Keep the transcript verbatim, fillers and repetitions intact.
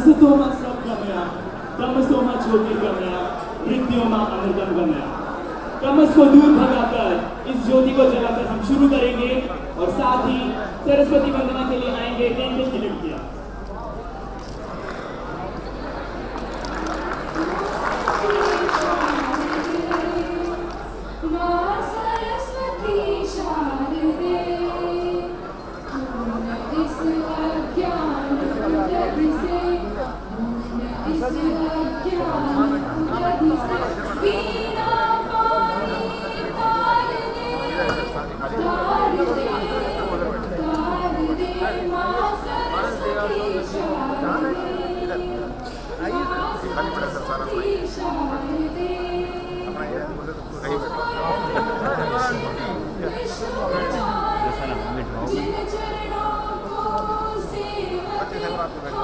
असतोमा सद्गमया तमसोमा ज्योतिर्गमया मृत्योर्मा अमृतंगमया। तमस को दूर भगाकर इस ज्योति को जलाकर हम शुरू करेंगे और साथ ही सरस्वती वंदना के लिए आएंगे कैंडल की लड़कियां। Gracias.